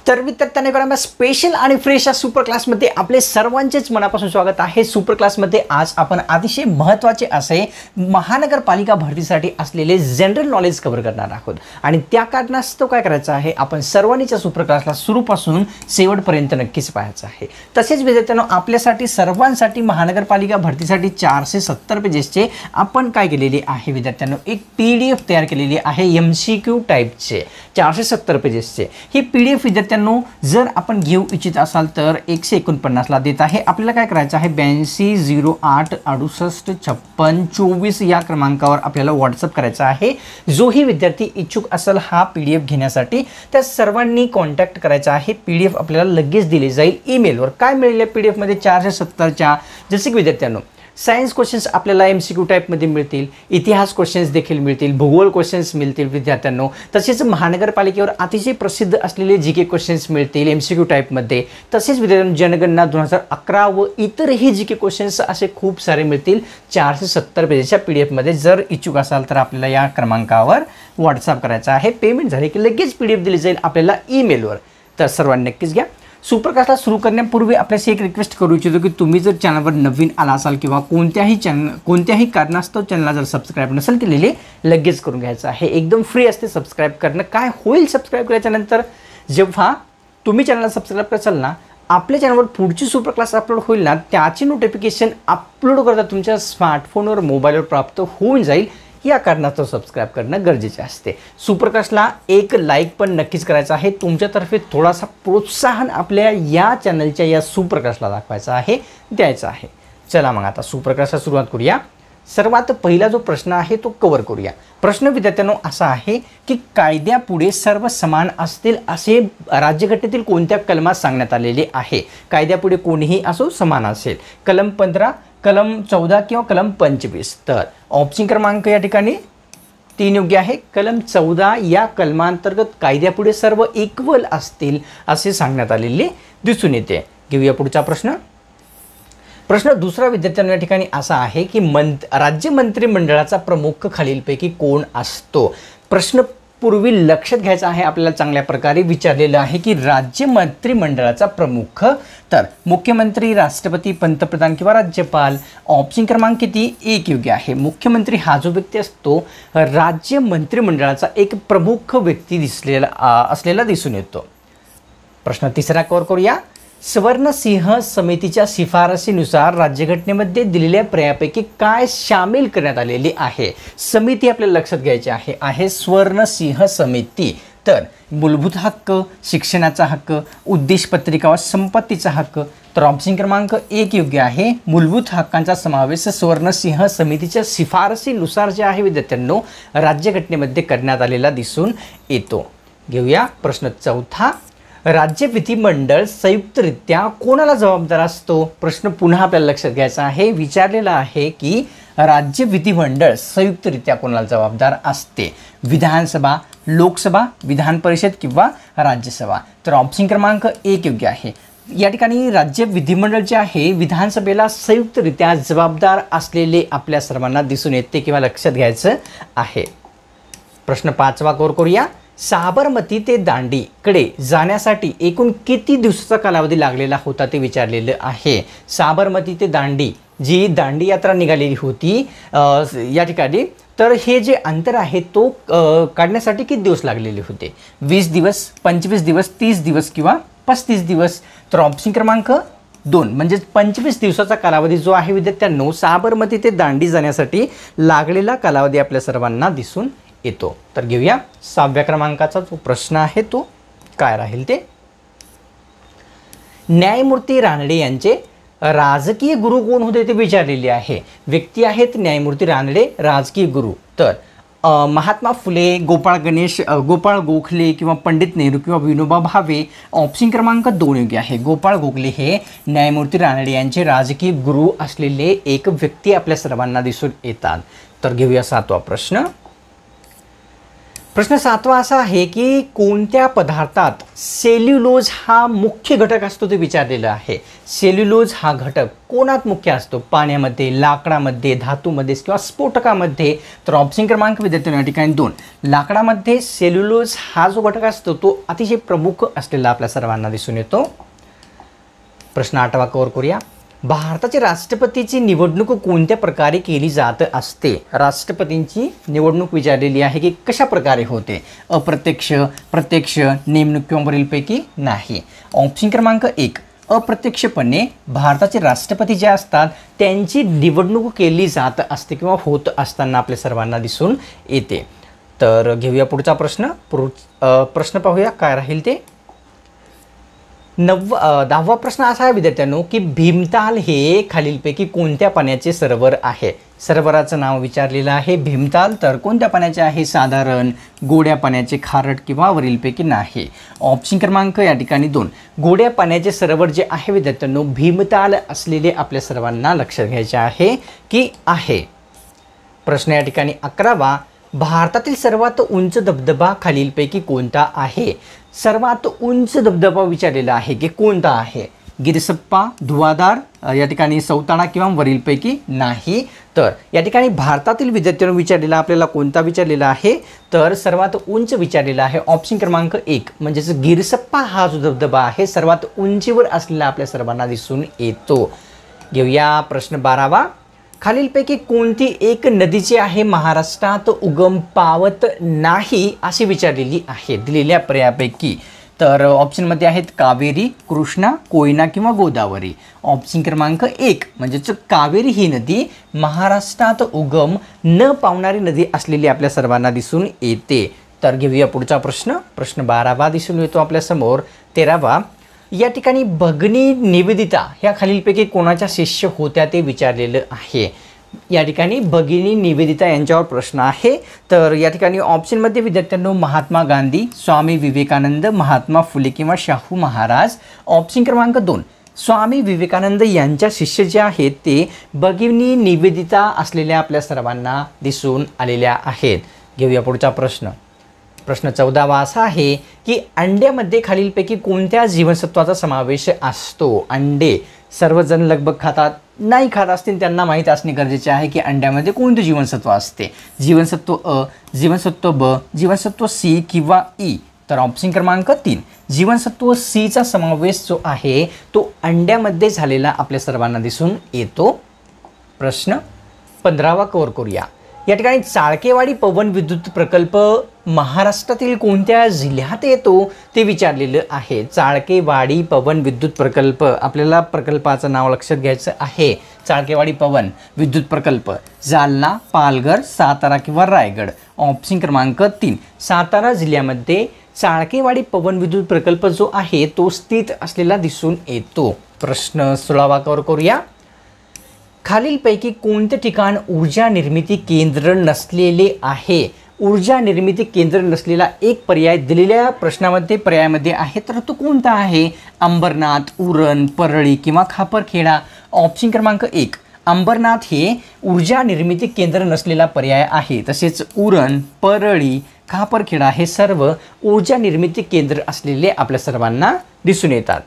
तर विद्यार्थ्यांना स्पेशल आणि फ्रेश या सुपर क्लासमध्ये आपले सर्वांचेच मनापासून स्वागत आहे। सुपर क्लासमध्ये आज आपण अतिशय महत्त्वाचे असे महानगरपालिका भरतीसाठी असलेले जनरल नॉलेज कव्हर करणार आहोत आणि त्या कारणास्तव काय करायचं आहे, आपण सर्वांनीच्या सुपर क्लासला सुरूपासून शेवटपर्यंत नक्कीच पाहायचं आहे। तसेच विद्यार्थ्यांनो, आपल्यासाठी सर्वांसाठी महानगरपालिका भरतीसाठी 470 पेजेसचे आपण काय केलेले आहे विद्यार्थ्यांनो, एक PDF तयार केलेली आहे MCQ टाइपचे 470 पेजेसचे। ही PDF विद्यार्थ्यांनो जर आपण घेऊ इच्छित असाल तर 149 ला देत आहे। आपल्याला काय करायचं आहे, 8208685624 या क्रमांकावर आपल्याला व्हॉट्सअप करायचा आहे। जोही विद्यार्थी इच्छुक असेल हा PDF घेण्यासाठी त्या सर्वांनी कॉन्टॅक्ट करायचा आहे। PDF आपल्याला लगेच दिले जाईल ईमेलवर। काय मिळेल या PDF मध्ये 470 च्या, जसे की विद्यार्थ्यांनो सायन्स क्वेश्चन्स आपल्याला MCQ टाइपमध्ये मिळतील, इतिहास क्वेश्चन्स देखील मिळतील, भूगोल क्वेश्चन्स मिळतील विद्यार्थ्यांनो। तसेच महानगरपालिकेवर अतिशय प्रसिद्ध असलेले GK क्वेश्चन्स मिळतील MCQ टाइपमध्ये। तसेच विद्यार्थ्यांनो जनगणना 2011 व इतरही GK क्वेश्चन्स असे खूप सारे मिळतील 470 पेजेसच्या PDF मध्ये। जर इच्छुक असाल तर आपल्याला या क्रमांकावर व्हॉट्सअप करायचा आहे। पेमेंट झाले की लगेच PDF दिली जाईल आपल्याला ईमेलवर। तर सर्वांनी नक्कीच घ्या। सुपर क्लासला सुरू करण्यापूर्वी आपल्याशी एक रिक्वेस्ट करू इच्छितो की तुम्ही जर चॅनलवर नवीन आला असाल किंवा कोणत्याही कारणास्तव चॅनलला जर सबस्क्राइब नसेल केलेले लगेच करून घ्यायचं आहे। एकदम फ्री असते सबस्क्राइब करणं। काय होईल सबस्क्राइब केल्याच्यानंतर, जेव्हा तुम्ही चॅनलला सबस्क्राइब कराल ना, आपल्या चॅनलवर पुढची सुपर क्लास अपलोड होईल ना, त्याची नोटिफिकेशन अपलोड करता तुमच्या स्मार्टफोनवर मोबाईलवर प्राप्त होऊन जाईल। या कारणास्तव सबस्क्राइब करणं गरजेचे असते। सुपर क्लासला एक लाईक पण नक्कीच करायचा आहे। तुमच्यातर्फे थोडासा प्रोत्साहन आपल्या या चॅनलच्या या सुपर क्लासला दाखवायचा आहे, द्यायचा आहे। चला मग आता सुपर क्लासला सुरुवात करूया। सर्वात पहिला जो प्रश्न आहे तो कव्हर करूया। प्रश्न विद्यार्थ्यांनो असा आहे की कायद्यापुढे सर्व समान असतील असे राज्यघटनेतील कोणत्या कलमात सांगण्यात आलेले आहे? कायद्यापुढे कोणीही असो समान असेल। कलम 15, कलम 14 किंवा कलम 25। तर ऑप्शन क्रमांक या ठिकाणी 3 योग्य आहे। कलम 14 या कलमांतर्गत कायद्यापुढे सर्व इक्वल असतील असे सांगण्यात आलेले दिसून येते। घेऊया पुढचा प्रश्न। प्रश्न दुसरा विद्यार्थ्यांना या ठिकाणी असा आहे की राज्य मंत्रिमंडळाचा प्रमुख खालीलपैकी कोण असतो? प्रश्न पूर्वी लक्षात घ्यायचा आहे, आपल्याला चांगल्या प्रकारे विचारलेलं आहे की राज्य मंत्रिमंडळाचा प्रमुख, तर मुख्यमंत्री, राष्ट्रपती, पंतप्रधान किंवा राज्यपाल। ऑप्शन क्रमांक किती? 1 योग्य आहे। मुख्यमंत्री हा जो व्यक्ती असतो राज्य मंत्रिमंडळाचा एक प्रमुख व्यक्ती असलेला दिसून येतो। प्रश्न तिसरा कव्हर करूया। स्वर्णसिंह समितीच्या शिफारसीनुसार राज्यघटनेमध्ये दिलेल्या पर्यायापैकी काय सामील करण्यात आलेली आहे? समिती आपल्याला लक्षात घ्यायची आहे स्वर्णसिंह समिती। तर मूलभूत हक्क, शिक्षणाचा हक्क, उद्देश पत्रिका व संपत्तीचा हक्क। तर ऑप्शन क्रमांक 1 योग्य आहे। मूलभूत हक्कांचा समावेश स्वर्णसिंह समितीच्या शिफारसीनुसार जे आहे विद्यार्थ्यांनो राज्यघटनेमध्ये करण्यात आलेला दिसून येतो। घेऊया प्रश्न चौथा। राज्य विधिमंडळ संयुक्तरित्या कोणाला जबाबदार असतो? प्रश्न पुन्हा आपल्याला लक्षात घ्यायचा आहे, विचारलेला आहे की राज्य विधिमंडळ संयुक्तरित्या कोणाला जबाबदार असते? विधानसभा, लोकसभा, विधान परिषद किंवा राज्यसभा। तर ऑप्शन क्रमांक 1 योग्य आहे। या ठिकाणी राज्य विधिमंडळ जे आहे विधानसभेला संयुक्तरित्या जबाबदार असलेले आपल्या सर्वांना दिसून येते किंवा लक्षात घ्यायचं आहे। प्रश्न 5वा कव्हर करूया। साबरमती ते दांडीकडे जाण्यासाठी एकूण किती दिवसाचा कालावधी लागलेला होता ते विचारलेलं आहे। साबरमती ते दांडी जी दांडी यात्रा निघालेली होती या ठिकाणी, तर हे जे अंतर आहे तो काढण्यासाठी किती दिवस लागलेले होते? 20 दिवस, 25 दिवस, 30 दिवस किंवा 35 दिवस। तर ऑप्शन क्रमांक 2 म्हणजे 25 दिवसाचा कालावधी जो आहे विद्यार्थ्यांनो साबरमती ते दांडी जाण्यासाठी लागलेला कालावधी आपल्या सर्वांना दिसून येतो। तर घेऊया 6व्या क्रमांकाचा जो प्रश्न आहे तो काय राहील ते। न्यायमूर्ती रानडे यांचे राजकीय गुरु कोण होते ते विचारलेले आहे। व्यक्ती आहेत न्यायमूर्ती रानडे, राजकीय गुरु। तर महात्मा फुले, गोपाळ गोखले किंवा पंडित नेहरू किंवा विनोबा भावे। ऑप्शन क्रमांक 2 योग्य आहे। गोपाळ गोखले हे न्यायमूर्ती रानडे यांचे राजकीय गुरु असलेले एक व्यक्ती आपल्या सर्वांना दिसून येतात। तर घेऊया 7वा प्रश्न। प्रश्न 7वा असा आहे की कोणत्या पदार्थात सेल्युलोज हा मुख्य घटक असतो ते विचारलेलं आहे. सेल्युलोज हा घटक कोणात मुख्य असतो? पाण्यामध्ये, लाकडामध्ये, धातूमध्ये किंवा स्फोटकामध्ये. तर ऑप्शन क्रमांक विद्यार्थ्यांनो या ठिकाणी 2. लाकडामध्ये सेल्युलोज हा जो घटक असतो तो अतिशय प्रमुख असलेला आपल्या सर्वांना दिसून येतो. प्रश्न 8वा कव्हर करूया. भारताचे राष्ट्रपतीची निवडणूक कोणत्या प्रकारे केली जात असते? राष्ट्रपतींची निवडणूक विचारलेली आहे की कशा प्रकारे होते? अप्रत्यक्ष, प्रत्यक्ष, नेमणूक किंवा वरीलपैकी नाही. ऑप्शन क्रमांक 1. अप्रत्यक्षपणे भारताचे राष्ट्रपती जे असतात त्यांची निवडणूक केली जात असते किंवा होत असताना आपल्या सर्वांना दिसून येते. तर घेऊया पुढचा प्रश्न. प्रश्न पाहूया काय राहील ते. 10वा प्रश्न असा आहे विद्यार्थ्यांनो की भीमताल हे खालीलपैकी कोणत्या पाण्याचे सरोवर आहे? सरोवराचं नाव विचारलेलं आहे भीमताल. तर कोणत्या पाण्याचे आहे? साधारण, गोड्या पाण्याचे, खारट किंवा वरीलपैकी नाही. ऑप्शन क्रमांक या ठिकाणी 2. गोड्या पाण्याचे सरोवर जे आहे विद्यार्थ्यांनो भीमताल असलेले आपल्या सर्वांना लक्षात घ्यायचे आहे की आहे. प्रश्न या ठिकाणी 11वा. भारतातील सर्वात उंच धबधबा खालीलपैकी कोणता आहे? सर्वात उंच धबधबा विचारलेला आहे की कोणता आहे? गिरसप्पा, धुवाधार, या ठिकाणी सौताना किंवा वरीलपैकी नाही. तर या ठिकाणी भारतातील विद्यार्थ्यांना विचारलेला आपल्याला कोणता विचारलेला आहे? तर सर्वात उंच विचारलेला आहे ऑप्शन क्रमांक 1 म्हणजेच गिरसप्पा हा जो धबधबा आहे सर्वात उंचीवर असलेला आपल्या सर्वांना दिसून येतो. घेऊया प्रश्न 12वा. खालीलपैकी कोणती एक नदी जी आहे महाराष्ट्रात उगम पावत नाही अशी विचारलेली आहे दिलेल्या पर्यायापैकी? तर ऑप्शनमध्ये आहेत कावेरी, कृष्णा, कोयना किंवा गोदावरी. ऑप्शन क्रमांक 1 म्हणजेच कावेरी ही नदी महाराष्ट्रात उगम न पावणारी नदी असलेली आपल्या सर्वांना दिसून येते. तर घेऊया पुढचा प्रश्न. प्रश्न 12वा दिसून येतो आपल्यासमोर. 13वा. या ठिकाणी भगिनी निवेदिता ह्या खालीलपैकी कोणाच्या शिष्य होत्या ते विचारलेलं आहे. या ठिकाणी भगिनी निवेदिता यांच्यावर प्रश्न आहे. तर या ठिकाणी ऑप्शनमध्ये विद्यार्थ्यांनो महात्मा गांधी, स्वामी विवेकानंद, महात्मा फुले किंवा शाहू महाराज. ऑप्शन क्रमांक 2. स्वामी विवेकानंद यांच्या शिष्य जे आहेत ते भगिनी निवेदिता असलेल्या आपल्या सर्वांना दिसून आलेल्या आहेत. घेऊया पुढचा प्रश्न. प्रश्न 14वा असा आहे की अंड्यामध्ये खालीलपैकी कोणत्या जीवनसत्वाचा समावेश असतो? अंडे सर्वजण लगभग खातात, नाही खात असतील त्यांना माहीत असणे गरजेचे आहे की अंड्यामध्ये कोणते जीवनसत्व असते? जीवनसत्व अ, जीवनसत्व ब, जीवनसत्व सी किंवा ई. तर ऑप्शन क्रमांक 3 जीवनसत्व सीचा समावेश जो आहे तो अंड्यामध्ये झालेला आपल्या सर्वांना दिसून येतो. प्रश्न 15वा कव्हर करूया. या ठिकाणी चाळकेवाडी पवन विद्युत प्रकल्प महाराष्ट्रातील कोणत्या जिल्ह्यात येतो ते विचारलेलं आहे. चाळकेवाडी पवन विद्युत प्रकल्प आपल्याला प्रकल्पाचं नाव लक्षात घ्यायचं आहे. चाळकेवाडी पवन विद्युत प्रकल्प जालना, पालघर, सातारा किंवा रायगड. ऑप्शन क्रमांक 3 सातारा जिल्ह्यामध्ये चाळकेवाडी पवन विद्युत प्रकल्प जो आहे तो स्थित असलेला दिसून येतो. प्रश्न 16वा कव्हर करूया. खालीलपैकी कोणते ठिकाण ऊर्जा निर्मिती केंद्र नसलेले आहे? ऊर्जा निर्मिती केंद्र नसलेला एक पर्याय दिलेल्या प्रश्नामध्ये पर्यायामध्ये आहे तर तो कोणता आहे? अंबरनाथ, उरण, परळी किंवा खापरखेडा. ऑप्शन क्रमांक 1 अंबरनाथ हे ऊर्जा निर्मिती केंद्र नसलेला पर्याय आहे. तसेच उरण, परळी, खापरखेडा हे सर्व ऊर्जा निर्मिती केंद्र असलेले आपल्या सर्वांना दिसून येतात.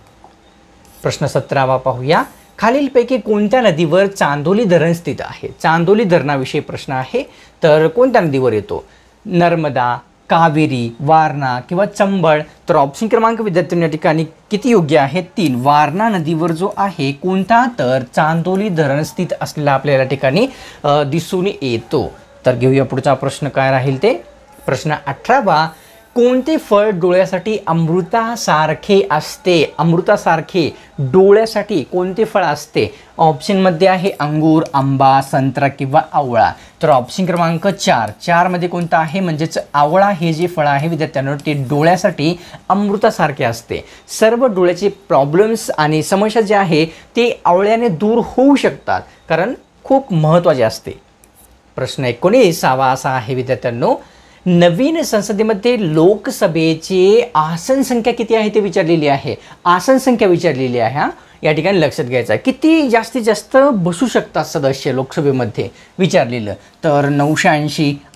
प्रश्न 17वा पाहूया. खालीलपैकी कोणत्या नदीवर चांदोली धरण स्थित आहे? चांदोली धरणाविषयी प्रश्न आहे. तर कोणत्या नदीवर येतो? नर्मदा, कावेरी, वारणा किंवा चंबळ. तर ऑप्शन क्रमांक विद्यार्थ्यांनी या ठिकाणी किती योग्य आहे? 3 वारणा नदीवर जो आहे कोणता? तर चांदोली धरण स्थित असलेला आपल्याला ठिकाणी दिसून येतो. तर घेऊया पुढचा प्रश्न काय राहील ते. प्रश्न 18वा. कोणते फळ डोळ्यासाठी अमृतासारखे असते? अमृतासारखे डोळ्यासाठी कोणते फळ असते? ऑप्शनमध्ये आहे अंगूर, आंबा, संत्रा किंवा आवळा. तर ऑप्शन क्रमांक 4 मध्ये कोणता आहे? म्हणजेच आवळा हे जे फळ आहे विद्यार्थ्यांनो ते डोळ्यासाठी अमृतासारखे असते. सर्व डोळ्याचे प्रॉब्लेम्स आणि समस्या जे आहे ते आवळ्याने दूर होऊ शकतात कारण खूप महत्त्वाचे असते. प्रश्न 19वा असा आहे विद्यार्थ्यांनो. नवीन संसदेमध्ये लोकसभेची आसन संख्या किती आहे ते विचारलेली आहे. आसन संख्या विचारलेली आहे. हा या ठिकाणी लक्षात घ्यायचं आहे. किती जास्तीत जास्त बसू शकतात सदस्य लोकसभेमध्ये विचारलेलं. तर 980,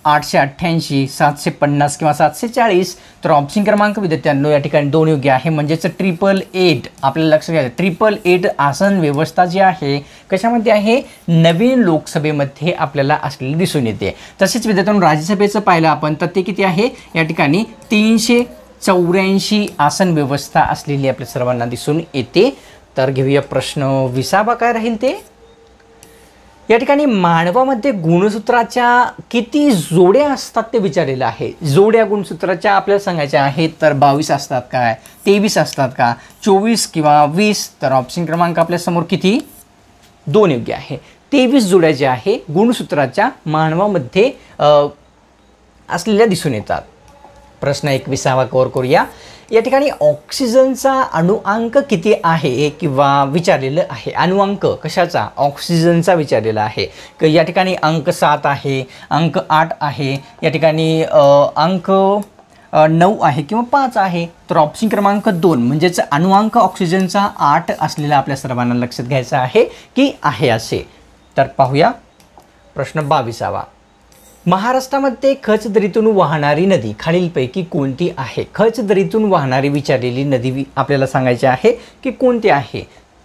888 750 किंवा 740. तर ऑप्शन क्रमांक विद्यार्थ्यांनो या ठिकाणी 2 योग्य आहे, म्हणजेच 888. आपल्याला लक्षात घ्यायचं 888 आसन व्यवस्था जी आहे कशामध्ये आहे, नवीन लोकसभेमध्ये आपल्याला असलेली दिसून येते. तसेच विद्यार्थ्यांनो राज्यसभेचं पाहिलं आपण तर ते किती आहे, या ठिकाणी 384 आसन व्यवस्था असलेली आपल्या सर्वांना दिसून येते. तर घेऊया प्रश्न 20 काय राहील ते. या ठिकाणी मानवामध्ये गुणसूत्राच्या किती जोड्या असतात ते विचारलेलं आहे. जोड्या गुणसूत्राच्या आपल्याला सांगायच्या आहेत तर 22 असतात काय, 23 असतात का, 24 किंवा 20. तर ऑप्शन क्रमांक आपल्यासमोर किती, 2 योग्य आहे. 23 जोड्या ज्या आहे गुणसूत्राच्या मानवामध्ये असलेल्या दिसून येतात. प्रश्न 21 कव्हर करूया. या ठिकाणी ऑक्सिजनचा अणुअंक किती आहे किंवा विचारलेलं आहे. अणुअंक कशाचा, ऑक्सिजनचा विचारलेला आहे. या ठिकाणी अंक 7 आहे, अंक 8 आहे, या ठिकाणी अंक 9 आहे किंवा 5 आहे. तर ऑप्शन क्रमांक 2 म्हणजेच अणुअंक ऑक्सिजनचा 8 असलेला आपल्या सर्वांना लक्षात घ्यायचा आहे की आहे असे. तर पाहूया प्रश्न 22. महाराष्ट्रामध्ये खचदरीतून वाहणारी नदी खालीलपैकी कोणती आहे. खचदरीतून वाहणारी विचारलेली नदी आपल्याला सांगायची आहे की कोणती आहे.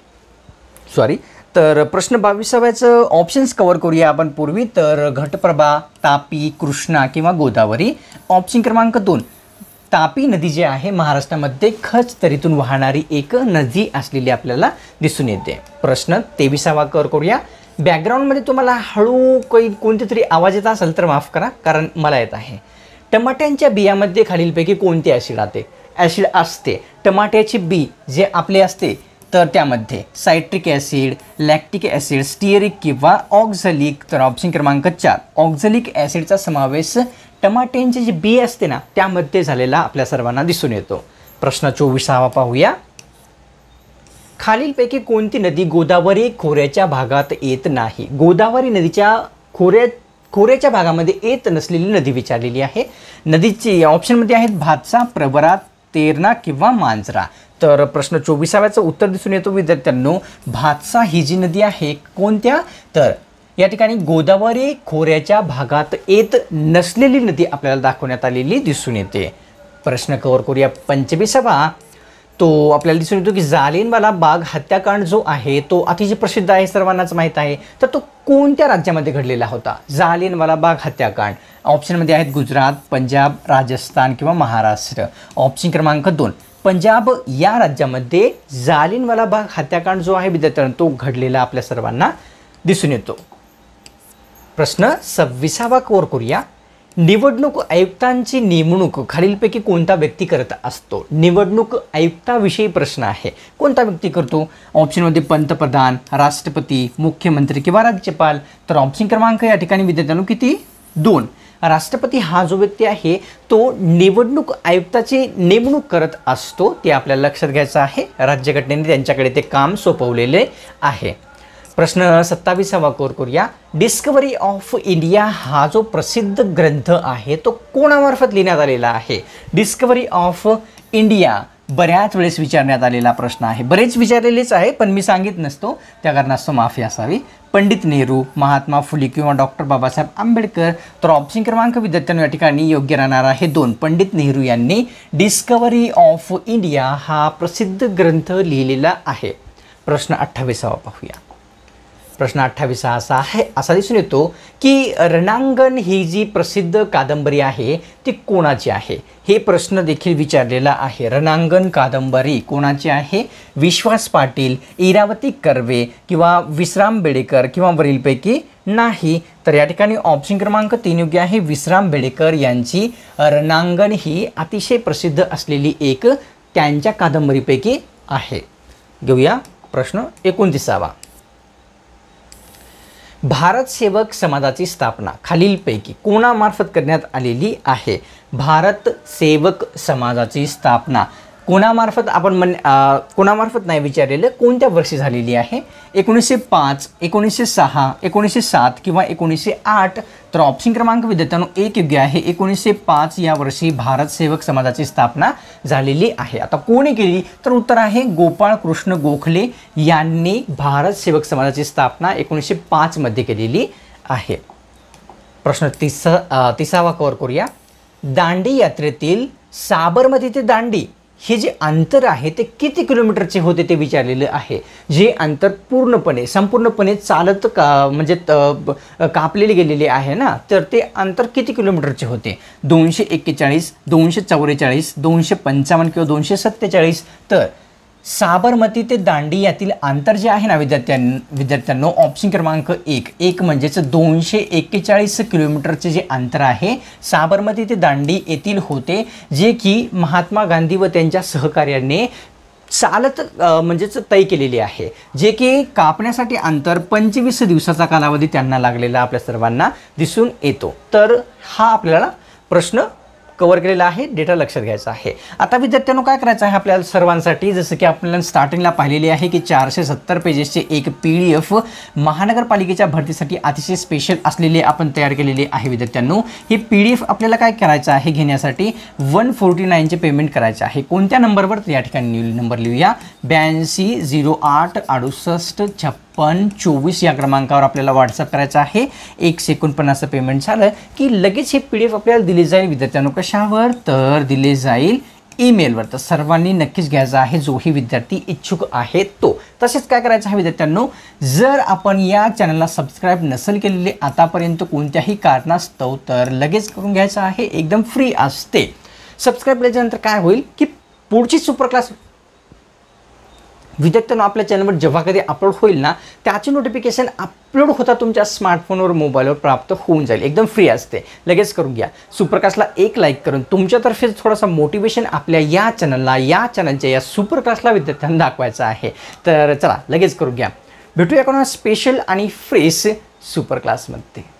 तर प्रश्न 22चं ऑप्शन्स कव्हर करूया आपण पूर्वी. तर घटप्रभा, तापी, कृष्णा किंवा गोदावरी. ऑप्शन क्रमांक 2 तापी नदी जी आहे महाराष्ट्रामध्ये खचदरीतून वाहणारी एक नदी असलेली आपल्याला दिसून येते. प्रश्न 23 कव्हर करूया. बॅकग्राऊंडमध्ये तुम्हाला हळू कोणती तरी आवाज येत असेल तर माफ करा, कारण मला येत आहे. टमाट्यांच्या बियामध्ये खालीलपैकी कोणते ॲसिड असते. टमाट्याची बी जे आपले असते तर त्यामध्ये citric acid, lactic acid, stearic किंवा ऑक्झॅलिक. तर ऑप्शन क्रमांक 4 ऑक्झॅलिक ॲसिडचा समावेश टमाट्यांची जी बी असते ना त्यामध्ये झालेला आपल्या सर्वांना दिसून येतो. प्रश्न 24 पाहूया. खालीलपैकी कोणती नदी गोदावरी खोऱ्याच्या भागात येत नाही. गोदावरी नदीच्या खोऱ्याच्या भागामध्ये येत नसलेली नदी विचारलेली आहे. नदीची ऑप्शनमध्ये आहेत भातसा, प्रवरा, तेरणा किंवा मांजरा. तर प्रश्न 24चं उत्तर दिसून येतो विद्यार्थ्यांनो, भातसा ही जी नदी आहे कोणत्या, तर या ठिकाणी गोदावरी खोऱ्याच्या भागात येत नसलेली नदी आपल्याला दाखवण्यात आलेली दिसून येते. प्रश्न कव्हर करूया 25. तो आपल्याला दिसून येतो की जालियनवाला बाग हत्याकांड जो आहे तो अतिशय प्रसिद्ध आहे, सर्वांनाच माहीत आहे. तर तो कोणत्या राज्यामध्ये घडलेला होता. जालियनवाला बाग हत्याकांड ऑप्शनमध्ये आहेत गुजरात, पंजाब, राजस्थान किंवा महाराष्ट्र. ऑप्शन क्रमांक 2 पंजाब या राज्यामध्ये जालियनवाला बाग हत्याकांड जो आहे विद्यार्थ्यांनो तो घडलेला आपल्या सर्वांना दिसून येतो. प्रश्न 26 कव्हर करूया. निवडणूक आयुक्तांची नेमणूक खालीलपैकी कोणता व्यक्ती करत असतो. निवडणूक आयुक्ताविषयी प्रश्न आहे, कोणता व्यक्ती करतो. ऑप्शनमध्ये पंतप्रधान, राष्ट्रपती, मुख्यमंत्री किंवा राज्यपाल. तर ऑप्शन क्रमांक या ठिकाणी विद्यार्थ्यांनो किती, 2 राष्ट्रपती हा जो व्यक्ती आहे तो निवडणूक आयुक्ताची नेमणूक करत असतो. ते आपल्याला लक्षात घ्यायचं आहे. राज्यघटनेने त्यांच्याकडे ते काम सोपवलेले आहे. प्रश्न 27 कव्हर करूया. डिस्कवरी ऑफ इंडिया हा जो प्रसिद्ध ग्रंथ आहे तो कोणामार्फत लिहिण्यात आलेला आहे. डिस्कवरी ऑफ इंडिया बऱ्याच वेळेस विचारण्यात आलेला प्रश्न आहे. बरेच विचारलेलेच आहे पण मी सांगित नसतो त्या कारणास्तव माफी असावी. पंडित नेहरू, महात्मा फुले किंवा डॉक्टर बाबासाहेब आंबेडकर. तर ऑप्शन क्रमांक विद्यार्थ्यांनो या ठिकाणी योग्य राहणार आहे 2 पंडित नेहरू यांनी डिस्कवरी ऑफ इंडिया हा प्रसिद्ध ग्रंथ लिहिलेला आहे. प्रश्न 28 पाहूया. प्रश्न 28 असा दिसून येतो की रणांगण ही जी प्रसिद्ध कादंबरी आहे ती कोणाची आहे. हे प्रश्न देखील विचारलेला आहे. रणांगण कादंबरी कोणाची आहे. विश्वास पाटील, इरावती कर्वे किंवा विश्राम बेडेकर किंवा वरीलपैकी नाही. तर या ठिकाणी ऑप्शन क्रमांक 3 योग्य आहे. विश्राम बेडेकर यांची रणांगण ही अतिशय प्रसिद्ध असलेली एक त्यांच्या कादंबरीपैकी आहे. घेऊया प्रश्न 29. भारत सेवक समाजाची स्थापना खालीलपैकी कोणामार्फत करण्यात आलेली आहे. भारत सेवक समाजाची स्थापना कोणामार्फत कोणामार्फत नाही विचारलेलं, कोणत्या वर्षी झालेली आहे. 1905, 1906, 1907 किंवा 1908. तर ऑप्शन क्रमांक विद्यार्थ्यांनो 1 योग्य आहे. 1905 या वर्षी भारत सेवक समाजाची स्थापना झालेली आहे. आता कोणी केली तर उत्तर आहे गोपाळ कृष्ण गोखले यांनी भारत सेवक समाजाची स्थापना 1905 मध्ये केलेली आहे. प्रश्न 30वा कव्हर करूया. दांडी यात्रेतील साबरमती ते दांडी हे जे अंतर आहे ते किती किलोमीटरचे होते ते विचारलेलं आहे. जे अंतर संपूर्णपणे चालत कापलेले गेलेले आहे ना, तर ते अंतर किती किलोमीटरचे होते. 241, 244, 255 किंवा 247. तर साबरमती ते दांडी यातील अंतर जे आहे ना विद्यार्थ्यांनो, ऑप्शन क्रमांक 1 म्हणजेच 241 किलोमीटरचे जे अंतर आहे साबरमती ते दांडी येथील होते, जे की महात्मा गांधी व त्यांच्या सहकार्याने चालत म्हणजेच तय केलेली आहे, जे की कापण्यासाठी अंतर 25 दिवसाचा कालावधी त्यांना लागलेला आपल्या सर्वांना दिसून येतो. तर हा आपल्याला प्रश्न कव्हर केलेला आहे. डेटा लक्षात घ्यायचा आहे. आता विद्यार्थ्यांनो काय करायचं आहे आपल्याला सर्वांसाठी, जसं की आपल्याला स्टार्टिंगला पाहिलेली आहे की 470 पेजेसचे एक PDF महानगरपालिकेच्या भरतीसाठी अतिशय स्पेशल असलेले आपण तयार केलेले आहे. विद्यार्थ्यांनो हे PDF आपल्याला काय करायचं आहे घेण्यासाठी 149चे पेमेंट करायचे आहे. कोणत्या नंबरवर या ठिकाणी नंबर लिहूया 8208685624 या क्रमांकावर आपल्याला व्हॉट्सअप करायचं आहे. 1 सेकंड पण असं पेमेंट झालं की लगेच हे PDF आपल्याला दिले जाईल. विद्यार्थ्यांनो कशावर, तर दिले जाईल ईमेलवर. तर सर्वांनी नक्कीच घ्यायचं आहे जोही विद्यार्थी इच्छुक आहे तो. तसेच काय करायचं आहे विद्यार्थ्यांनो, जर आपण या चॅनलला सबस्क्राईब नसेल केलेले आतापर्यंत कोणत्याही कारणास्तव, तर लगेच करून घ्यायचं आहे. एकदम फ्री असते. सबस्क्राईब केल्यानंतर काय होईल की पुढची सुपर क्लास विद्यार्थ्यांनो आपल्या चॅनलवर जेव्हा कधी अपलोड होईल ना, त्याची नोटिफिकेशन अपलोड होता तुमच्या स्मार्टफोनवर मोबाईलवर प्राप्त होऊन जाईल. एकदम फ्री असते. लगेच करून घ्या. सुपरक्लासला एक लाईक करून तुमच्यातर्फे थोडासा मोटिवेशन आपल्या या चॅनलला, या चॅनलच्या या सुपर क्लासला विद्यार्थ्यांना दाखवायचं आहे. तर चला लगेच करून घ्या. भेटूया कोणा स्पेशल आणि फ्रेश सुपर क्लासमध्ये.